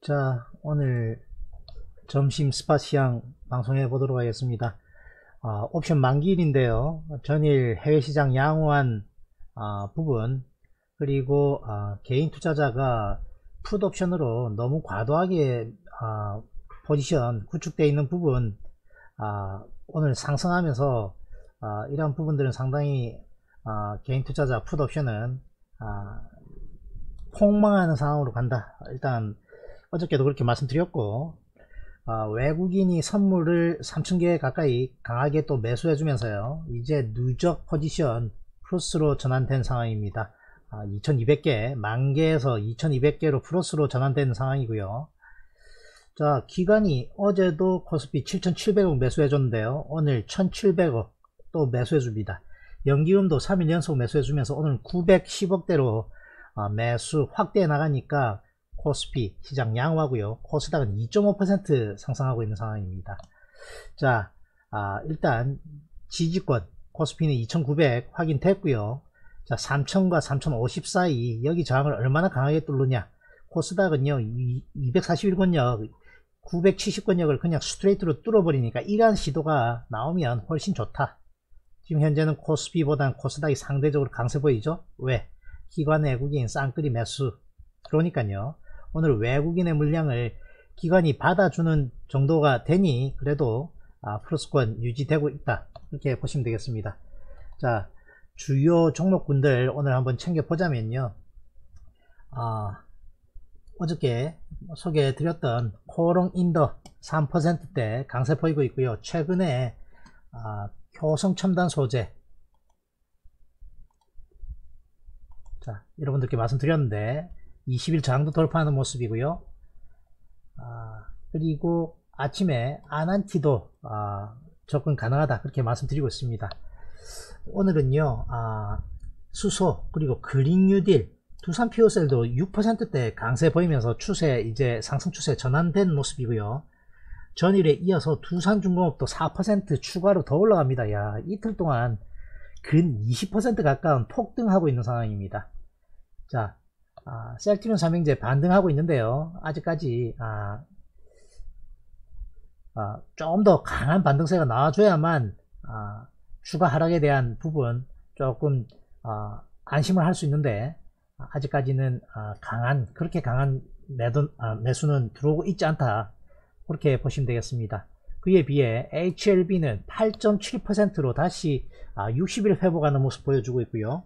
자, 오늘 점심 스팟 시황 방송해 보도록 하겠습니다. 옵션 만기일인데요. 전일 해외시장 양호한 부분, 그리고 개인 투자자가 풋 옵션으로 너무 과도하게 포지션 구축되어 있는 부분, 오늘 상승하면서 이러한 부분들은 상당히 개인 투자자 풋 옵션은 폭망하는 상황으로 간다. 일단 어저께도 그렇게 말씀드렸고, 외국인이 선물을 3,000개 가까이 강하게 또 매수해 주면서요, 이제 누적 포지션 플러스로 전환된 상황입니다. 2200개, 만개에서 2200개로 플러스로 전환된 상황이고요. 자, 기관이 어제도 코스피 7700억 매수해 줬는데요, 오늘 1700억 또 매수해 줍니다. 연기금도 3일 연속 매수해 주면서 오늘 910억대로 매수 확대해 나가니까 코스피 시장 양호하고요. 코스닥은 2.5% 상승하고 있는 상황입니다. 자, 일단 지지권 코스피는 2900 확인됐고요. 자, 3000과 3050 사이 여기 저항을 얼마나 강하게 뚫느냐. 코스닥은요 241권역 970권역을 그냥 스트레이트로 뚫어버리니까 이러한 시도가 나오면 훨씬 좋다. 지금 현재는 코스피보다는 코스닥이 상대적으로 강세 보이죠. 왜? 기관 외국인 쌍끌이 매수. 그러니까요, 오늘 외국인의 물량을 기관이 받아주는 정도가 되니 그래도 플러스권 유지되고 있다, 이렇게 보시면 되겠습니다. 자, 주요 종목군들 오늘 한번 챙겨보자면요, 어저께 소개해드렸던 코롱인더 3%대 강세 보이고 있고요. 최근에 효성첨단 소재, 자, 여러분들께 말씀드렸는데 20일 저항도 돌파하는 모습이고요. 그리고 아침에 아난티도 접근 가능하다, 그렇게 말씀드리고 있습니다. 오늘은요, 수소 그리고 그린 뉴딜, 두산 피오셀도 6%대 강세 보이면서 추세, 이제 상승 추세 전환된 모습이고요. 전일에 이어서 두산중공업도 4% 추가로 더 올라갑니다. 야, 이틀 동안 근 20% 가까운 폭등하고 있는 상황입니다. 자, 셀트리온 삼형제 반등하고 있는데요, 아직까지 좀 더 강한 반등세가 나와줘야만 추가 하락에 대한 부분 조금 안심을 할 수 있는데, 아직까지는 그렇게 강한 매수는 들어오고 있지 않다, 그렇게 보시면 되겠습니다. 그에 비해 HLB는 8.7%로 다시 60일 회복하는 모습 보여주고 있고요.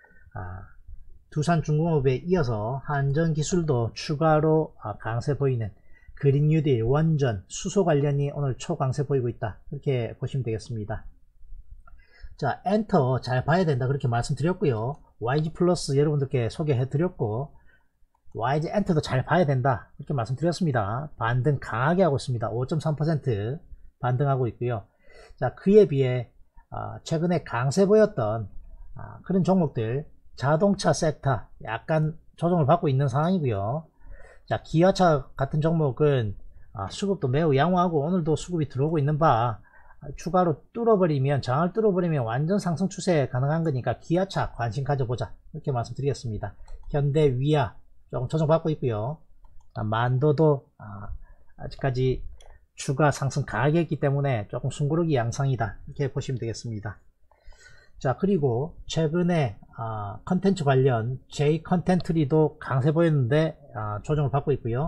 두산중공업에 이어서 한전기술도 추가로 강세 보이는 그린 뉴딜, 원전, 수소 관련이 오늘 초강세 보이고 있다, 그렇게 보시면 되겠습니다. 자, 엔터 잘 봐야 된다, 그렇게 말씀드렸고요. YG 플러스 여러분들께 소개해 드렸고, YG 엔터도 잘 봐야 된다, 이렇게 말씀드렸습니다. 반등 강하게 하고 있습니다. 5.3% 반등하고 있고요. 자, 그에 비해 최근에 강세 보였던 그런 종목들, 자동차 섹터 약간 조정을 받고 있는 상황이고요. 자, 기아차 같은 종목은 수급도 매우 양호하고 오늘도 수급이 들어오고 있는 바, 추가로 뚫어버리면, 저항을 뚫어버리면 완전 상승 추세 가능한 거니까 기아차 관심 가져보자, 이렇게 말씀드리겠습니다. 현대, 위아 조금 조정받고 있고요. 만도도 아직까지 추가 상승 강하게 했기 때문에 조금 숨고르기 양상이다, 이렇게 보시면 되겠습니다. 자, 그리고 최근에 컨텐츠 관련 J 컨텐트리도 강세 보였는데 조정을 받고 있고요.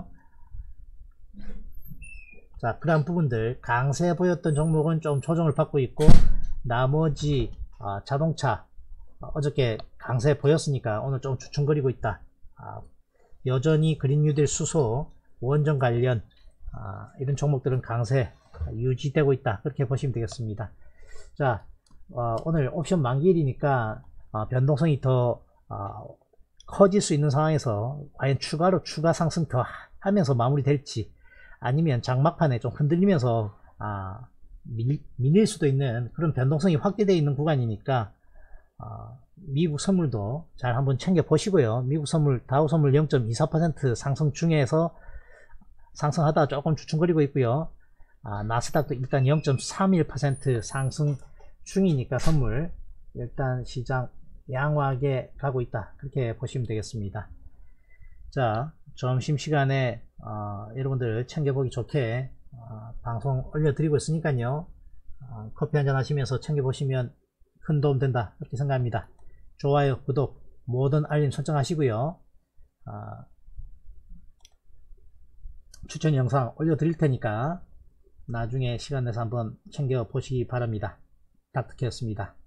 자, 그러한 부분들, 강세 보였던 종목은 좀 조정을 받고 있고, 나머지 자동차 어저께 강세 보였으니까 오늘 좀 주춤거리고 있다. 여전히 그린 뉴딜, 수소, 원전 관련 이런 종목들은 강세 유지되고 있다, 그렇게 보시면 되겠습니다. 자, 오늘 옵션 만기일이니까 변동성이 더 커질 수 있는 상황에서 과연 추가로 추가 상승 더 하면서 마무리될지, 아니면 장막판에 좀 흔들리면서 밀릴 수도 있는 그런 변동성이 확대되어 있는 구간이니까 미국 선물도 잘 한번 챙겨 보시고요. 미국 선물, 다우 선물 0.24% 상승 중에서 상승하다 조금 주춤거리고 있고요. 나스닥도 일단 0.31% 상승 중이니까 선물 일단 시장 양호하게 가고 있다, 그렇게 보시면 되겠습니다. 자, 점심시간에 여러분들 챙겨보기 좋게 방송 올려드리고 있으니까요. 커피 한잔 하시면서 챙겨보시면 큰 도움 된다 그렇게 생각합니다. 좋아요, 구독, 모든 알림 설정하시고요. 추천 영상 올려드릴 테니까 나중에 시간 내서 한번 챙겨보시기 바랍니다. 닥터케였습니다.